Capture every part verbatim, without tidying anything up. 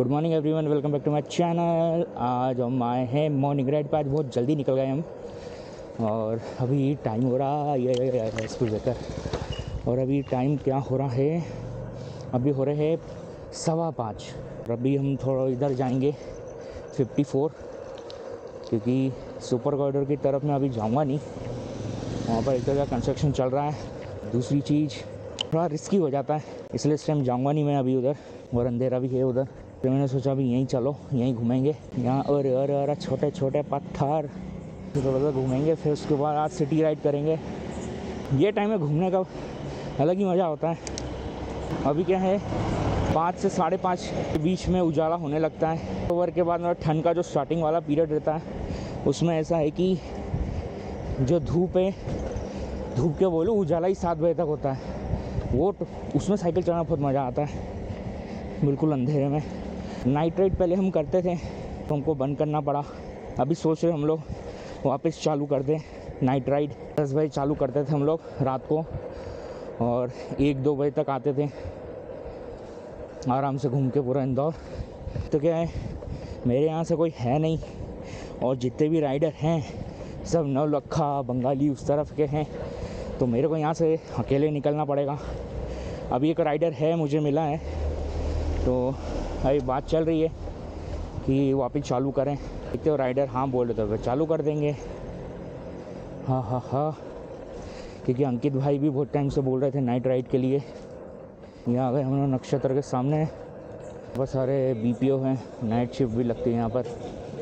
Good morning everyone, welcome back to my channel. आज हम आए हैं मॉर्निंग राइड पे। आज बहुत जल्दी निकल गए हम और अभी टाइम हो रहा ये स्कूल लेकर। और अभी टाइम क्या हो रहा है, अभी हो रहे हैं सवा पाँच। और अभी हम थोड़ा इधर जाएंगे फिफ्टी फोर, क्योंकि सुपर कॉरिडोर की तरफ मैं अभी जाऊंगा नहीं, वहाँ पर एक जगह कंस्ट्रक्शन चल रहा है। दूसरी चीज़ थोड़ा रिस्की हो जाता है, इसलिए इस टाइम जाऊँगा नहीं मैं अभी उधर, और अंधेरा भी है उधर। तो मैंने सोचा अभी यहीं चलो, यहीं घूमेंगे। यहाँ और और और छोटे छोटे पत्थर थोड़ा सा घूमेंगे, फिर उसके बाद आज सिटी राइड करेंगे। ये टाइम में घूमने का अलग ही मज़ा होता है। अभी क्या है, पाँच से साढ़े पाँच के बीच में उजाला होने लगता है। ओवर के बाद मतलब ठंड का जो स्टार्टिंग वाला पीरियड रहता है, उसमें ऐसा है कि जो धूप है, धूप के बोलो उजाला ही सात बजे तक होता है। वो उसमें साइकिल चलाना बहुत मज़ा आता है, बिल्कुल अंधेरे में। नाइट राइड पहले हम करते थे तो हमको बंद करना पड़ा। अभी सोच रहे हम लोग वापस चालू कर दें नाइट राइड। दस बजे चालू करते थे हम लोग रात को, और एक दो बजे तक आते थे आराम से घूम के पूरा इंदौर। तो क्या है, मेरे यहाँ से कोई है नहीं, और जितने भी राइडर हैं सब नौलखा बंगाली उस तरफ के हैं, तो मेरे को यहाँ से अकेले निकलना पड़ेगा। अभी एक राइडर है मुझे मिला है, तो अभी बात चल रही है कि वापस चालू करें। देखते हो, राइडर हाँ बोल रहे थे चालू कर देंगे। हाँ हाँ हाँ, क्योंकि अंकित भाई भी बहुत टाइम से बोल रहे थे नाइट राइड के लिए। यहाँ आ गए हम लोग नक्षत्र के सामने। बहुत सारे बी पी ओ हैं, नाइट शिफ्ट भी लगती है यहाँ पर।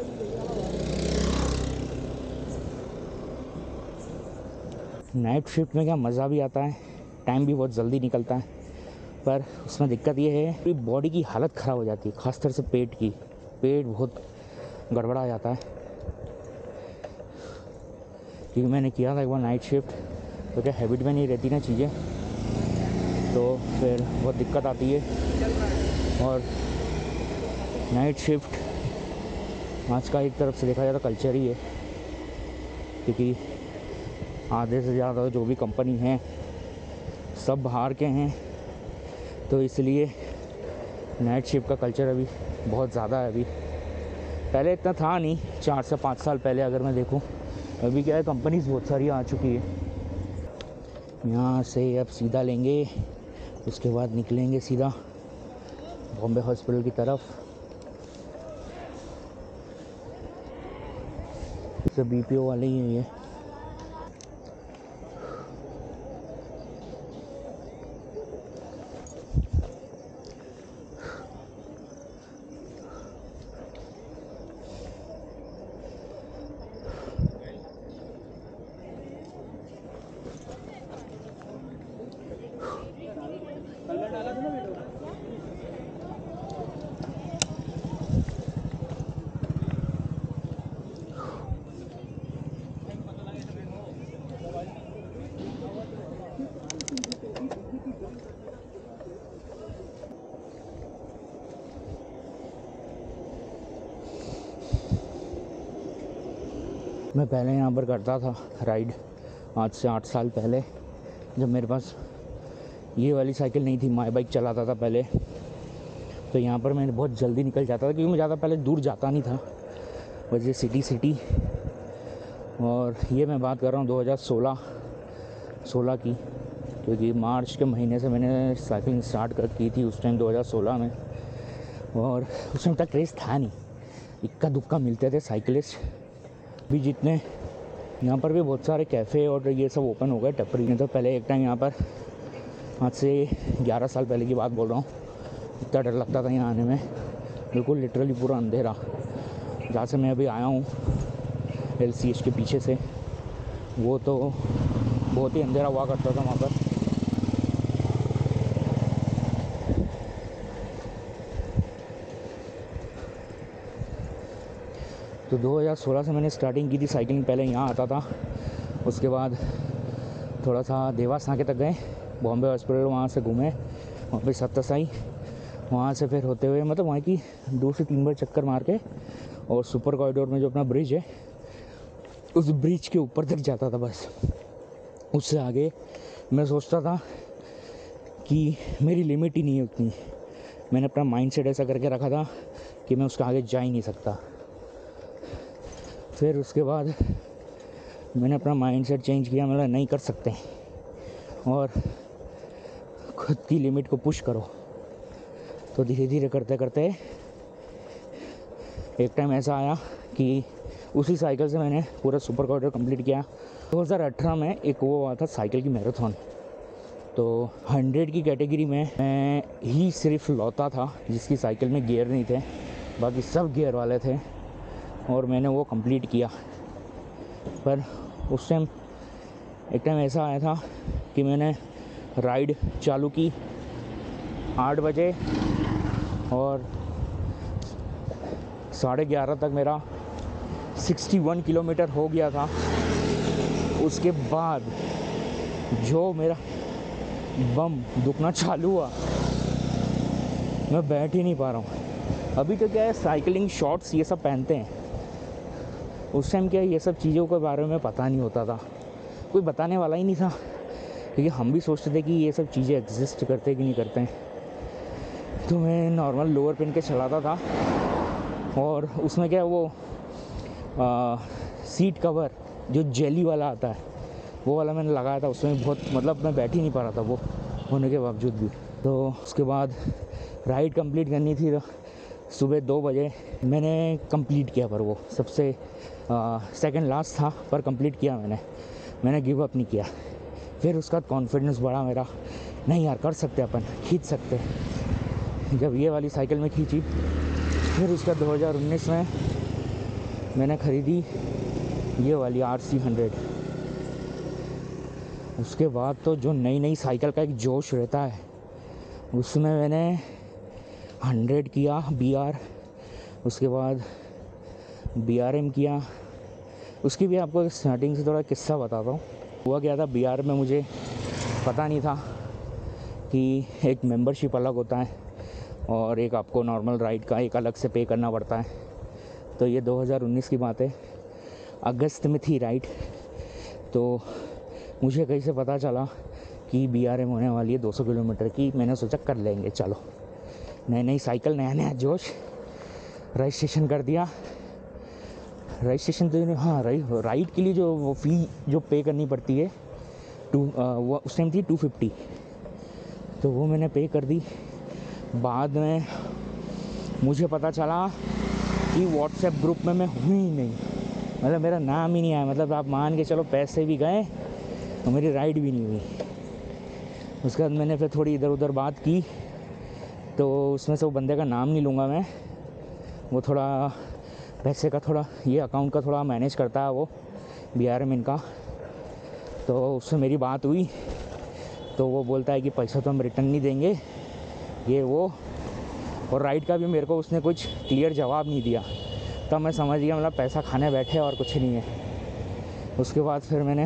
नाइट शिफ्ट में क्या मज़ा भी आता है, टाइम भी बहुत जल्दी निकलता है, पर उसमें दिक्कत ये है कि बॉडी की हालत ख़राब हो जाती है, खासतौर से पेट की। पेट बहुत गड़बड़ा जाता है, क्योंकि मैंने किया था एक बार नाइट शिफ्ट, तो क्या हैबिट में नहीं रहती ना चीज़ें, तो फिर बहुत दिक्कत आती है। और नाइट शिफ्ट आज का एक तरफ से देखा जाए तो कल्चर ही है, क्योंकि आधे से ज़्यादा जो भी कंपनी हैं सब बाहर के हैं, तो इसलिए नाइट शिफ्ट का कल्चर अभी बहुत ज़्यादा है। अभी पहले इतना था नहीं, चार से पाँच साल पहले अगर मैं देखूं। अभी क्या है, कंपनीज बहुत सारी आ चुकी है। यहाँ से अब सीधा लेंगे, उसके बाद निकलेंगे सीधा बॉम्बे हॉस्पिटल की तरफ। सब बी पी ओ वाले ही हैं ये। मैं पहले यहाँ पर करता था राइड, आज से आठ साल पहले, जब मेरे पास ये वाली साइकिल नहीं थी, माई बाइक चलाता था पहले। तो यहाँ पर मैं बहुत जल्दी निकल जाता था, क्योंकि मैं ज़्यादा पहले दूर जाता नहीं था, बस ये सिटी सिटी। और ये मैं बात कर रहा हूँ दो हज़ार सोलह सोलह की, क्योंकि मार्च के महीने से मैंने साइकिलिंग स्टार्ट कर की थी उस टाइम दो हज़ार सोलह में। और उस टाइम तक रेस था नहीं, इक्का दुक्का मिलते थे साइकिलिस्ट भी। जितने यहाँ पर भी बहुत सारे कैफ़े और ये सब ओपन हो गए, टपरी में। तो पहले एक टाइम यहाँ पर, आज से ग्यारह साल पहले की बात बोल रहा हूँ, इतना डर लगता था यहाँ आने में, बिल्कुल लिटरली पूरा अंधेरा। जहाँ से मैं अभी आया हूँ एल सी एच के पीछे से, वो तो बहुत ही अंधेरा हुआ करता था वहाँ पर। तो दो हज़ार सोलह से मैंने स्टार्टिंग की थी साइकिलिंग। पहले यहाँ आता था, उसके बाद थोड़ा सा देवास नाके तक गए, बॉम्बे हॉस्पिटल, वहाँ से घूमे, वहाँ पे सत्तासाई, वहाँ से फिर होते हुए मतलब वहाँ की दो से तीन बार चक्कर मार के, और सुपर कॉरिडोर में जो अपना ब्रिज है, उस ब्रिज के ऊपर तक जाता था बस। उससे आगे मैं सोचता था कि मेरी लिमिट ही नहीं है उतनी। मैंने अपना माइंड सेट ऐसा करके रखा था कि मैं उसके आगे जा ही नहीं सकता। फिर उसके बाद मैंने अपना माइंडसेट चेंज किया, मतलब नहीं कर सकते और खुद की लिमिट को पुश करो। तो धीरे धीरे करते करते एक टाइम ऐसा आया कि उसी साइकिल से मैंने पूरा सुपर क्वार्टर कंप्लीट किया। दो हज़ार अठारह में एक वो हुआ था साइकिल की मैराथन, तो हंड्रेड की कैटेगरी में मैं ही सिर्फ लौता था जिसकी साइकिल में गियर नहीं थे, बाकी सब गियर वाले थे और मैंने वो कंप्लीट किया। पर उस टाइम एक टाइम ऐसा आया था कि मैंने राइड चालू की आठ बजे और साढ़े ग्यारह तक मेरा इकसठ किलोमीटर हो गया था। उसके बाद जो मेरा बम दुखना चालू हुआ, मैं बैठ ही नहीं पा रहा हूँ। अभी तो क्या है, साइकिलिंग शॉर्ट्स ये सब पहनते हैं, उस टाइम क्या है ये सब चीज़ों के बारे में पता नहीं होता था, कोई बताने वाला ही नहीं था, क्योंकि हम भी सोचते थे कि ये सब चीज़ें एग्जिस्ट करते कि नहीं करते हैं। तो मैं नॉर्मल लोअर पहन के चलाता था और उसमें क्या वो आ, सीट कवर जो जेली वाला आता है वो वाला मैंने लगाया था। उसमें बहुत मतलब मैं बैठ ही नहीं पा रहा था वो होने के बावजूद भी। तो उसके बाद राइड कंप्लीट करनी थी, तो सुबह दो बजे मैंने कंप्लीट किया, पर वो सबसे सेकंड लास्ट था पर कंप्लीट किया मैंने मैंने गिव अप नहीं किया। फिर उसका कॉन्फिडेंस बढ़ा मेरा, नहीं यार कर सकते अपन, खींच सकते। जब ये वाली साइकिल में खींची, फिर उसका दो हज़ार उन्नीस में मैंने ख़रीदी ये वाली आर सी हंड्रेड। उसके बाद तो जो नई नई साइकिल का एक जोश रहता है, उसमें मैंने हंड्रेड किया बी आर, उसके बाद बी आर एम किया। उसकी भी आपको स्टार्टिंग से थोड़ा किस्सा बताता हूँ। हुआ क्या था, बी आर में मुझे पता नहीं था कि एक मेंबरशिप अलग होता है और एक आपको नॉर्मल राइड का एक अलग से पे करना पड़ता है। तो ये दो हज़ार उन्नीस की बात है, अगस्त में थी राइड। तो मुझे कहीं से पता चला कि बी आर एम होने वाली है दो सौ किलोमीटर की। मैंने सोचा कर लेंगे, चलो नई नई साइकिल, नया नया जोश। रजिस्ट्रेशन कर दिया। रजिस्ट्रेशन तो हाँ राइड राइड के लिए जो वो फ़ी जो पे करनी पड़ती है टू वो उस टाइम थी टू फिफ्टी, तो वो मैंने पे कर दी। बाद में मुझे पता चला कि व्हाट्सएप ग्रुप में मैं हूँ ही नहीं, मतलब मेरा नाम ही नहीं आया। मतलब आप मान के चलो पैसे भी गए और मेरी राइड भी नहीं हुई। उसके बाद मैंने फिर थोड़ी इधर उधर बात की, तो उसमें से वो बंदे का नाम नहीं लूँगा मैं, वो थोड़ा पैसे का थोड़ा ये अकाउंट का थोड़ा मैनेज करता है वो बी आर एम इनका। तो उससे मेरी बात हुई, तो वो बोलता है कि पैसा तो हम रिटर्न नहीं देंगे ये वो, और राइड का भी मेरे को उसने कुछ क्लियर जवाब नहीं दिया। तब मैं समझ गया मतलब पैसा खाने बैठे और कुछ नहीं है। उसके बाद फिर मैंने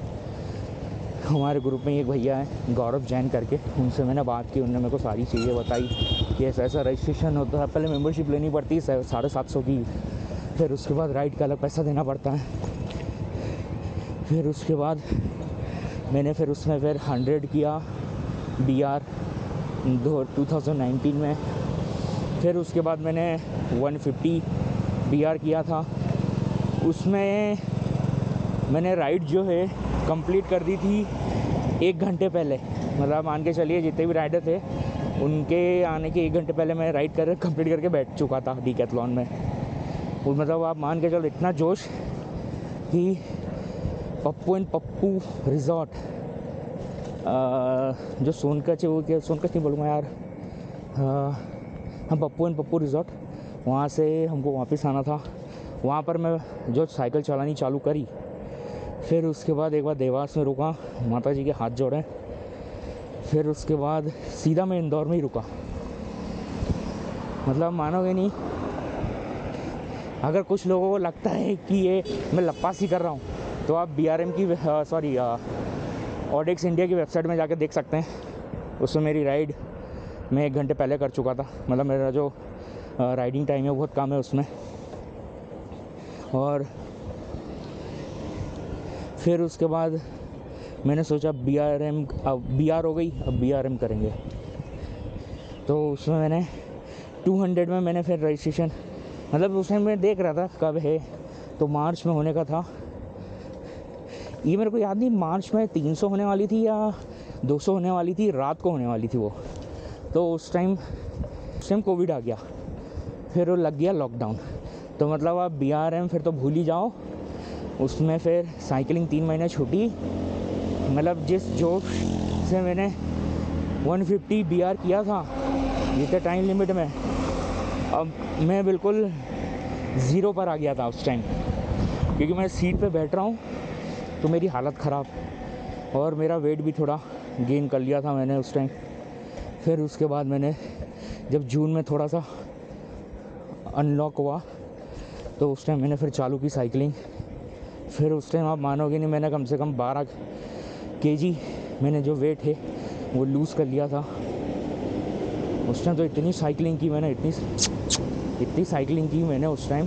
हमारे ग्रुप में एक भैया है गौरव जैन करके, उनसे मैंने बात की। उन्होंने मेरे को सारी चीज़ें बताई कि ऐसा ऐसा रजिस्ट्रेशन होता है, पहले मेंबरशिप लेनी पड़ती है साढ़े सात सौ की, फिर उसके बाद राइड का अलग पैसा देना पड़ता है। फिर उसके बाद मैंने फिर उसमें फिर हंड्रेड किया बी आर दो टू थाउजेंड नाइनटीन में। फिर उसके बाद मैंने वन फिफ्टी बी आर किया था। उसमें मैंने राइड जो है कंप्लीट कर दी थी एक घंटे पहले। मतलब मान के चलिए जितने भी राइडर थे उनके आने के एक घंटे पहले मैं राइड कर कंप्लीट करके बैठ चुका था डीकैथलॉन में। और मतलब आप मान के चलो इतना जोश कि पप्पू एंड पप्पू रिज़ॉर्ट, जो सोनकच है वो क्या सोनकच नहीं बोलूँगा यार, हम पप्पू एंड पप्पू रिज़ॉर्ट, वहाँ से हमको वापस आना था। वहाँ पर मैं जो साइकिल चलानी चालू करी, फिर उसके बाद एक बार देवास में रुका, माता जी के हाथ जोड़े। फिर उसके बाद सीधा मैं इंदौर में ही रुका। मतलब मानोगे नहीं, अगर कुछ लोगों को लगता है कि ये मैं लप्पासी कर रहा हूँ, तो आप बी आर एम की सॉरी ऑडेक्स इंडिया की वेबसाइट में जाकर देख सकते हैं। उसमें मेरी राइड मैं एक घंटे पहले कर चुका था। मतलब मेरा जो राइडिंग टाइम है बहुत कम है उसमें। और फिर उसके बाद मैंने सोचा बी आर एम, अब बी आर हो गई, अब बी आर एम करेंगे। तो उसमें मैंने टू हंड्रेड में मैंने फिर रजिस्ट्रेशन, मतलब उस टाइम मैं देख रहा था कब है, तो मार्च में होने का था। ये मेरे को याद नहीं मार्च में तीन सौ होने वाली थी या दो सौ होने वाली थी, रात को होने वाली थी वो। तो उस टाइम उस टाइम कोविड आ गया, फिर वो लग गया लॉकडाउन। तो मतलब आप बी आर एम फिर तो भूल ही जाओ। उसमें फिर साइकिलिंग तीन महीने छूटी, मतलब जिस जोश से मैंने वन फिफ्टी बी आर किया था जितने टाइम लिमिट में, अब मैं बिल्कुल ज़ीरो पर आ गया था उस टाइम, क्योंकि मैं सीट पे बैठ रहा हूँ तो मेरी हालत ख़राब, और मेरा वेट भी थोड़ा गेन कर लिया था मैंने उस टाइम। फिर उसके बाद मैंने जब जून में थोड़ा सा अनलॉक हुआ तो उस टाइम मैंने फिर चालू की साइकिलिंग। फिर उस टाइम आप मानोगे नहीं, मैंने कम से कम बारह केजी मैंने जो वेट है वो लूज़ कर लिया था उस टाइम। तो इतनी साइकिलिंग की मैंने, इतनी इतनी साइकिलिंग की मैंने उस टाइम।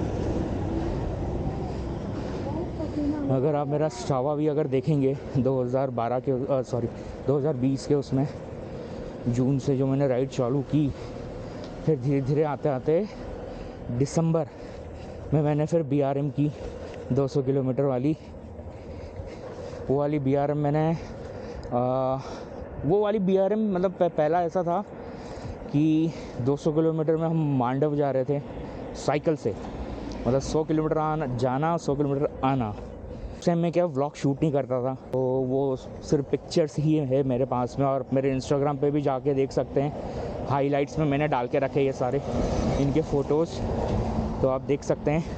अगर आप मेरा स्ट्रावा भी अगर देखेंगे दो हज़ार बारह के सॉरी दो हज़ार बीस के उसमें जून से जो मैंने राइड चालू की, फिर धीरे धीरे आते आते दिसंबर में मैंने फिर बी आर एम की दो सौ किलोमीटर वाली। वो वाली बी आर एम मैंने आ, वो वाली बी आर एम मतलब पहला ऐसा था कि दो सौ किलोमीटर में हम मांडव जा रहे थे साइकिल से, मतलब सौ किलोमीटर आना जाना, सौ किलोमीटर आना। उस टाइम मैं क्या व्लॉग शूट नहीं करता था, तो वो सिर्फ पिक्चर्स ही है मेरे पास में, और मेरे इंस्टाग्राम पे भी जाके देख सकते हैं। हाइलाइट्स में मैंने डाल के रखे ये सारे इनके फ़ोटोज़, तो आप देख सकते हैं।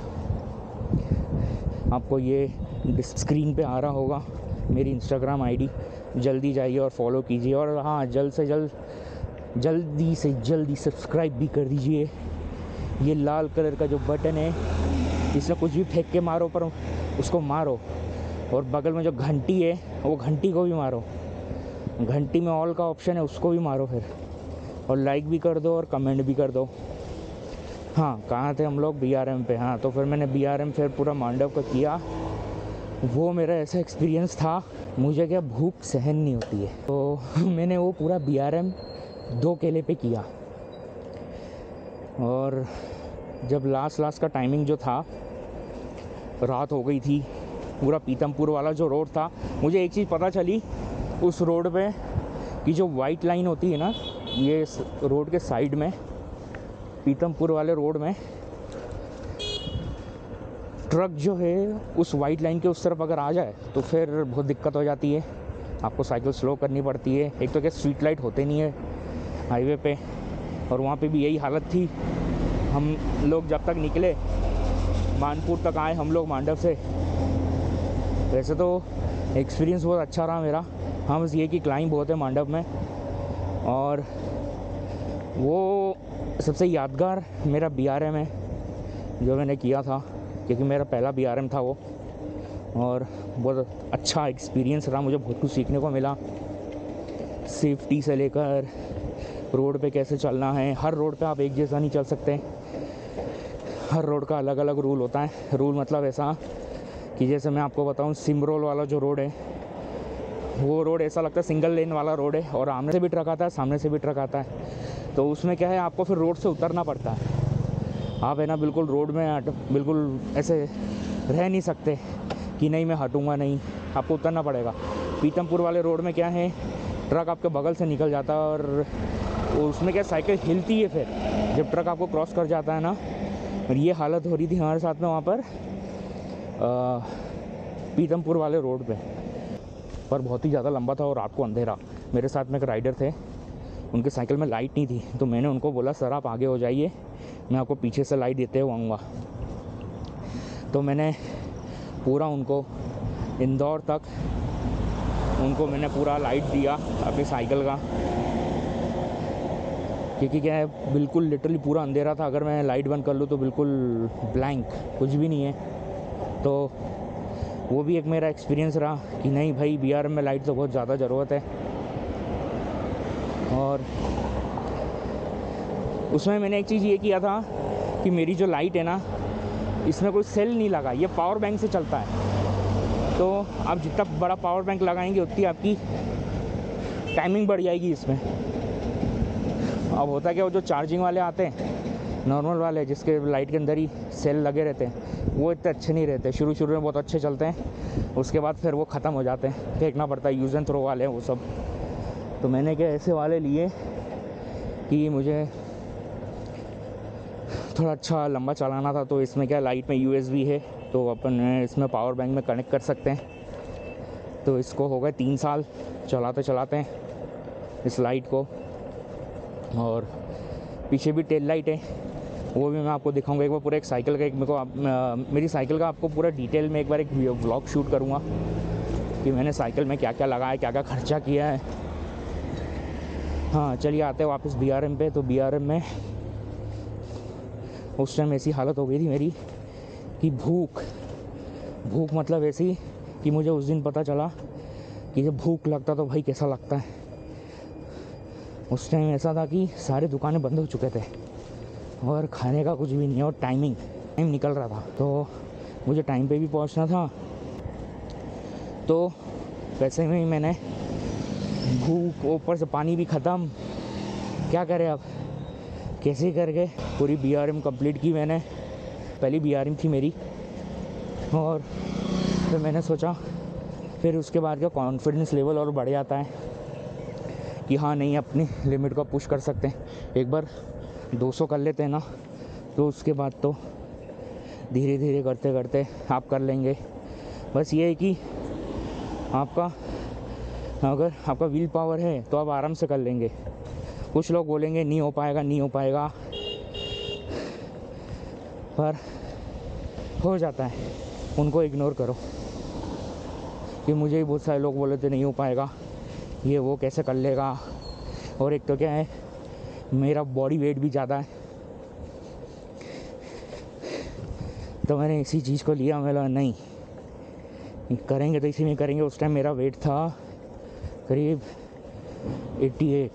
आपको ये स्क्रीन पे आ रहा होगा मेरी इंस्टाग्राम आईडी, जल्दी जाइए और फॉलो कीजिए। और हाँ, जल्द से जल्द जल्दी से जल्दी सब्सक्राइब भी कर दीजिए। ये लाल कलर का जो बटन है, इसमें कुछ भी फेंक के मारो पर उसको मारो, और बगल में जो घंटी है वो घंटी को भी मारो। घंटी में ऑल का ऑप्शन है, उसको भी मारो फिर, और लाइक भी कर दो और कमेंट भी कर दो। हाँ, कहाँ थे हम लोग? बी आर एम पे। हाँ, तो फिर मैंने बी आर एम फिर पूरा मांडव का किया। वो मेरा ऐसा एक्सपीरियंस था, मुझे क्या भूख सहन नहीं होती है, तो मैंने वो पूरा बी आर एम दो केले पे किया। और जब लास्ट लास्ट का टाइमिंग जो था, रात हो गई थी। पूरा पीतमपुर वाला जो रोड था, मुझे एक चीज़ पता चली उस रोड पे कि जो वाइट लाइन होती है ना, ये रोड के साइड में पीतमपुर वाले रोड में ट्रक जो है उस वाइट लाइन के उस तरफ अगर आ जाए तो फिर बहुत दिक्कत हो जाती है, आपको साइकिल स्लो करनी पड़ती है। एक तो क्या स्ट्रीट लाइट होते नहीं है हाईवे पे, और वहाँ पे भी यही हालत थी। हम लोग जब तक निकले, मानपुर तक आए हम लोग मांडव से। वैसे तो एक्सपीरियंस बहुत अच्छा रहा मेरा। हाँ, बस ये कि क्लाइंब बहुत है मांडव में, और वो सबसे यादगार मेरा बी आर एम है जो मैंने किया था, क्योंकि मेरा पहला बी आर एम था वो, और बहुत अच्छा एक्सपीरियंस रहा। मुझे बहुत कुछ सीखने को मिला, सेफ्टी से लेकर रोड पे कैसे चलना है। हर रोड पे आप एक जैसा नहीं चल सकते, हर रोड का अलग अलग रूल होता है। रूल मतलब ऐसा कि जैसे मैं आपको बताऊं, सिमरोल वाला जो रोड है, वो रोड ऐसा लगता है सिंगल लेन वाला रोड है, और आमने से भी ट्रक आता है, सामने से भी ट्रक आता है। तो उसमें क्या है, आपको फिर रोड से उतरना पड़ता है। आप है ना बिल्कुल रोड में बिल्कुल ऐसे रह नहीं सकते कि नहीं मैं हटूँगा नहीं, आपको उतरना पड़ेगा। पीतमपुर वाले रोड में क्या है, ट्रक आपके बगल से निकल जाता है, और उसमें क्या साइकिल हिलती है फिर जब ट्रक आपको क्रॉस कर जाता है ना। और ये हालत हो रही थी हमारे साथ में वहाँ पर पीतमपुर वाले रोड पे, पर बहुत ही ज़्यादा लंबा था और रात को अंधेरा। मेरे साथ में एक राइडर थे, उनके साइकिल में लाइट नहीं थी, तो मैंने उनको बोला सर आप आगे हो जाइए, मैं आपको पीछे से लाइट देते हुए आऊँगा। तो मैंने पूरा उनको इंदौर तक उनको मैंने पूरा लाइट दिया अपनी साइकिल का, क्योंकि क्या है बिल्कुल लिटरली पूरा अंधेरा था। अगर मैं लाइट बंद कर लूँ तो बिल्कुल ब्लैंक, कुछ भी नहीं है। तो वो भी एक मेरा एक्सपीरियंस रहा कि नहीं भाई, बी आर एम में लाइट तो बहुत ज़्यादा ज़रूरत है। और उसमें मैंने एक चीज़ ये किया था कि मेरी जो लाइट है ना, इसमें कोई सेल नहीं लगा, ये पावर बैंक से चलता है। तो आप जितना बड़ा पावर बैंक लगाएंगे उतनी आपकी टाइमिंग बढ़ जाएगी इसमें। अब होता क्या, वो जो चार्जिंग वाले आते हैं नॉर्मल वाले जिसके लाइट के अंदर ही सेल लगे रहते हैं, वो इतने अच्छे नहीं रहते। शुरू शुरू में बहुत अच्छे चलते हैं, उसके बाद फिर वो ख़त्म हो जाते हैं, फेंकना पड़ता है। यूज़ एंड थ्रो वाले हैं वो सब। तो मैंने क्या ऐसे वाले लिए कि मुझे थोड़ा अच्छा लंबा चलाना था। तो इसमें क्या लाइट में यूएसबी है, तो अपन इसमें पावर बैंक में कनेक्ट कर सकते हैं। तो इसको हो गए तीन साल चलाते चलाते हैं इस लाइट को। और पीछे भी टेल लाइट है, वो भी मैं आपको दिखाऊंगा एक बार। पूरा एक साइकिल का एक मेरे को आप, मेरी साइकिल का आपको पूरा डिटेल में एक बार एक व्लॉग शूट करूँगा कि मैंने साइकिल में क्या क्या लगाया, क्या क्या खर्चा किया है। हाँ चलिए आते हैं वापस बी आर एम पे। तो बी आर एम में उस टाइम ऐसी हालत हो गई थी मेरी कि भूख भूख मतलब ऐसी कि मुझे उस दिन पता चला कि जब भूख लगता तो भाई कैसा लगता है। उस टाइम ऐसा था कि सारी दुकानें बंद हो चुके थे और खाने का कुछ भी नहीं, और टाइमिंग टाइम निकल रहा था। तो मुझे टाइम पे भी पहुंचना था। तो वैसे में ही मैंने भूख, ऊपर से पानी भी ख़त्म, क्या करें अब, कैसे करके पूरी बी आर एम कंप्लीट की मैंने। पहली बी आर एम थी मेरी। और फिर मैंने सोचा, फिर उसके बाद का कॉन्फिडेंस लेवल और बढ़ जाता है कि हाँ नहीं, अपनी लिमिट को पुश कर सकते हैं। एक बार दो सौ कर लेते हैं ना, तो उसके बाद तो धीरे धीरे करते करते आप कर लेंगे। बस ये है कि आपका अगर आपका विल पावर है तो आप आराम से कर लेंगे। कुछ लोग बोलेंगे नहीं हो पाएगा, नहीं हो पाएगा, पर हो जाता है। उनको इग्नोर करो कि मुझे ही बहुत सारे लोग बोले थे नहीं हो पाएगा, ये वो कैसे कर लेगा। और एक तो क्या है, मेरा बॉडी वेट भी ज़्यादा है, तो मैंने इसी चीज़ को लिया। मैं लगा नहीं करेंगे तो इसी में करेंगे। उस टाइम मेरा वेट था करीब अट्ठासी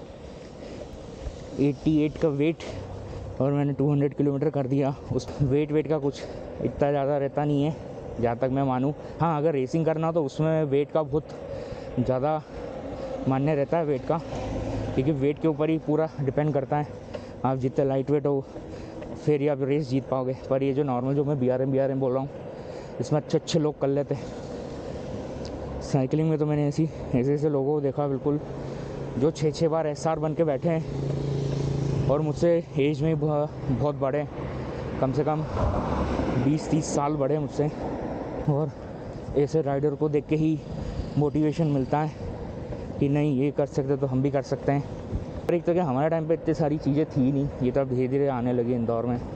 अट्ठासी का वेट, और मैंने दो सौ किलोमीटर कर दिया। उस वेट वेट का कुछ इतना ज़्यादा रहता नहीं है जहाँ तक मैं मानूँ। हाँ अगर रेसिंग करना हो तो उसमें वेट का बहुत ज़्यादा मान्य रहता है वेट का, क्योंकि वेट के ऊपर ही पूरा डिपेंड करता है। आप जितने लाइट वेट हो फिर ही आप रेस जीत पाओगे। पर ये जो नॉर्मल जो मैं B R M B R M बोल रहा हूँ, इसमें अच्छे अच्छे लोग कर लेते हैं। साइकिलिंग में तो मैंने ऐसी ऐसे ऐसे लोगों को देखा बिल्कुल, जो छः छः बार एस आर बन के बैठे हैं और मुझसे एज में बहुत बड़े, कम से कम बीस तीस साल बड़े मुझसे। और ऐसे राइडर को देख के ही मोटिवेशन मिलता है कि नहीं ये कर सकते तो हम भी कर सकते हैं। और एक तो क्या हमारे टाइम पे इतनी सारी चीज़ें थी नहीं, ये तो अब धीरे धीरे आने लगी इंदौर में।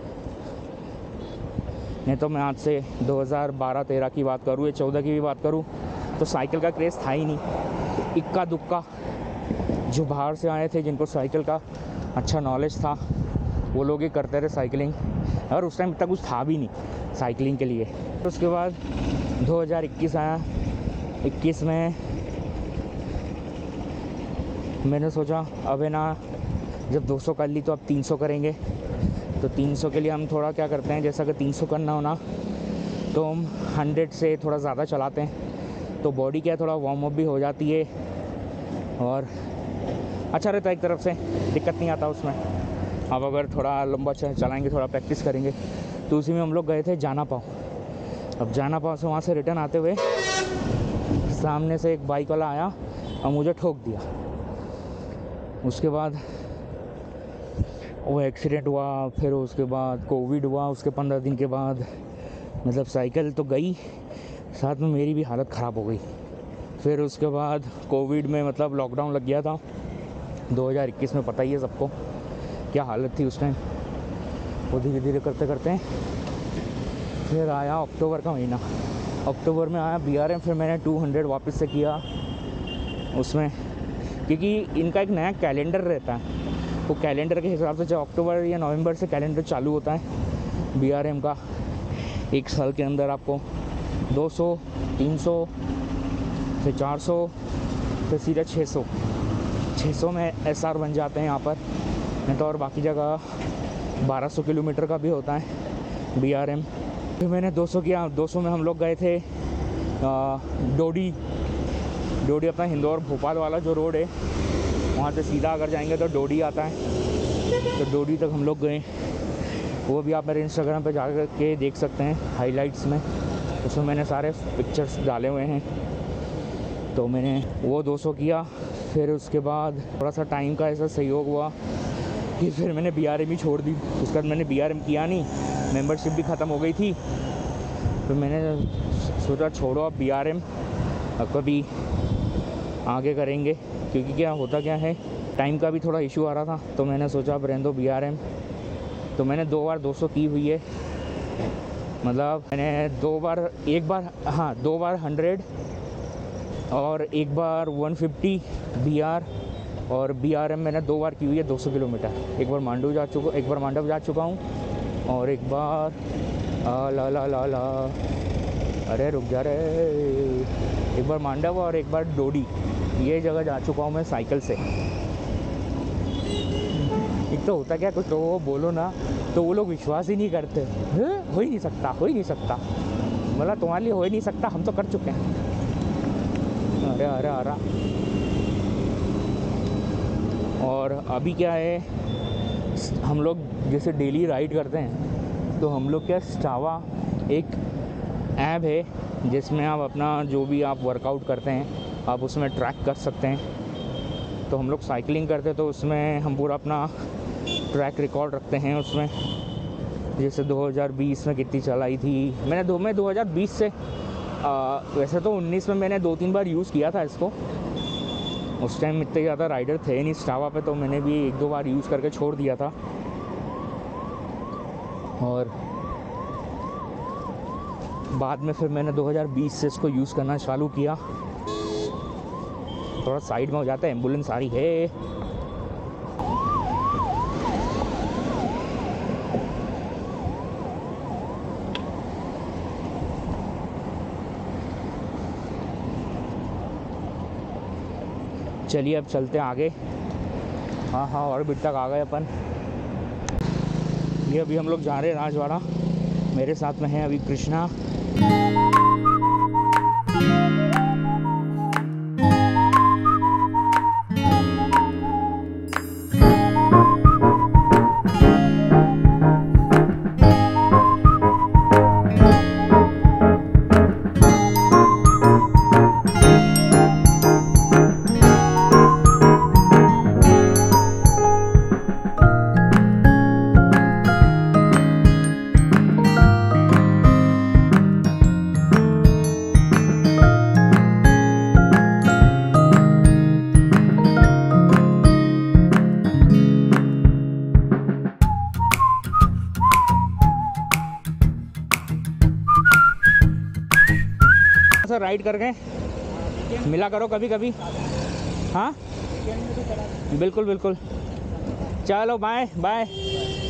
नहीं तो मैं आज से दो हज़ार बारह तेरह की बात करूँ या चौदह की भी बात करूँ तो साइकिल का क्रेज़ था ही नहीं। इक्का दुक्का जो बाहर से आए थे जिनको साइकिल का अच्छा नॉलेज था वो लोग ही करते थे साइकिलिंग, और उस टाइम इतना कुछ था भी नहीं साइकिलिंग के लिए। तो उसके बाद दो हज़ार इक्कीस आया। इक्कीस में मैंने सोचा अब है ना, जब दो सौ कर ली तो अब तीन सौ करेंगे। तो तीन सौ के लिए हम थोड़ा क्या करते हैं, जैसा कि तीन सौ करना हो ना तो हम सौ से थोड़ा ज़्यादा चलाते हैं, तो बॉडी क्या थोड़ा वार्म अप भी हो जाती है और अच्छा रहता है। एक तरफ से दिक्कत नहीं आता उसमें। अब अगर थोड़ा लंबा चलाएंगे, थोड़ा प्रैक्टिस करेंगे। तो उसी में हम लोग गए थे जाना पाओ। अब जाना पाओ से वहाँ से रिटर्न आते हुए सामने से एक बाइक वाला आया और मुझे ठोक दिया। उसके बाद वो एक्सीडेंट हुआ, फिर उसके बाद कोविड हुआ। उसके पंद्रह दिन के बाद मतलब साइकिल तो गई, साथ में मेरी भी हालत ख़राब हो गई। फिर उसके बाद कोविड में मतलब लॉकडाउन लग गया था दो हज़ार इक्कीस में। पता ही है सबको क्या हालत थी उस टाइम। वो धीरे धीरे करते करते फिर आया अक्टूबर का महीना। अक्टूबर में आया बी आर एम। फिर मैंने दो सौ वापस से किया उसमें, क्योंकि इनका एक नया कैलेंडर रहता है। वो कैलेंडर के हिसाब से जो अक्टूबर या नवंबर से कैलेंडर चालू होता है बी आर एम का। एक साल के अंदर आपको दो सौ, तीन सौ, फिर चार सौ, फिर सीधा छः सौ छः सौ में एस आर बन जाते हैं यहाँ पर। नहीं तो और बाकी जगह बारह सौ किलोमीटर का भी होता है बी आर एम। फिर मैंने दो सौ किया। दो सौ में हम लोग गए थे आ, डोडी डोडी अपना इंदौर भोपाल वाला जो रोड है, वहाँ से सीधा अगर जाएंगे तो डोडी आता है, तो डोडी तक हम लोग गए। वो भी आप मेरे इंस्टाग्राम पे जा के देख सकते हैं हाइलाइट्स में, उसमें मैंने सारे पिक्चर्स डाले हुए हैं। तो मैंने वो दो सौ किया। फिर उसके बाद थोड़ा सा टाइम का ऐसा सहयोग हुआ कि फिर मैंने बी आर एम ही छोड़ दी। उसके बाद मैंने बी आर एम किया नहीं, मेंबरशिप भी ख़त्म हो गई थी। फिर मैंने सोचा छोड़ो अब बी आर एम, अब कभी आगे करेंगे, क्योंकि क्या होता क्या है, टाइम का भी थोड़ा इशू आ रहा था। तो मैंने सोचा अब रहने दो बी आर एम। तो मैंने दो बार दो सौ की हुई है, मतलब मैंने दो बार, एक बार हाँ दो बार हंड्रेड और एक बार वन फिफ्टी बी आर, और बी आर एम मैंने दो बार की हुई है दो सौ किलोमीटर। एक बार मांडव जा चुका एक बार मांडव जा चुका हूँ, और एक बार आ, ला ला ला ला अरे रुक जा रे एक बार मांडव और एक बार डोडी, ये जगह जा चुका हूँ मैं साइकिल से। एक तो होता क्या, कुछ तो वो बोलो ना तो वो लोग विश्वास ही नहीं करते, हो ही नहीं सकता हो ही नहीं सकता, मतलब तुम्हारे लिए हो ही नहीं सकता, हम तो कर चुके हैं। अरे अरे अरे और अभी क्या है, हम लोग जैसे डेली राइड करते हैं, तो हम लोग क्या स्ट्रावा एक ऐप है जिसमें आप अपना जो भी आप वर्कआउट करते हैं आप उसमें ट्रैक कर सकते हैं। तो हम लोग साइकिलिंग करते तो उसमें हम पूरा अपना ट्रैक रिकॉर्ड रखते हैं उसमें। जैसे दो हज़ार बीस में कितनी चलाई थी मैंने, दो में दो हज़ार बीस से आ, वैसे तो उन्नीस में मैंने दो तीन बार यूज़ किया था इसको। उस टाइम इतने ज़्यादा राइडर थे नहीं स्ट्रावा पे, तो मैंने भी एक दो बार यूज़ करके छोड़ दिया था। और बाद में फिर मैंने दो हज़ार बीस से इसको यूज़ करना चालू किया। थोड़ा साइड में हो जाता है, एम्बुलेंस आ रही है। चलिए अब चलते हैं आगे। हाँ हाँ ऑर्बिट तक आ गए अपन। ये अभी हम लोग जा रहे हैं राजवाड़ा, मेरे साथ में है अभी कृष्णा। सर राइड कर गए, मिला करो कभी कभी। हाँ बिल्कुल बिल्कुल, चलो बाय बाय।